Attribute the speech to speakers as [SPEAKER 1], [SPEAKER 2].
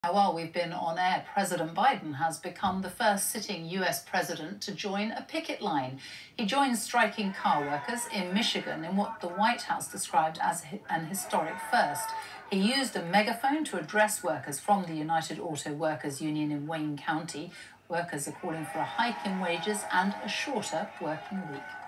[SPEAKER 1] While we've been on air, President Biden has become the first sitting US president to join a picket line. He joined striking car workers in Michigan in what the White House described as an historic first. He used a megaphone to address workers from the United Auto Workers Union in Wayne County. Workers are calling for a hike in wages and a shorter working week.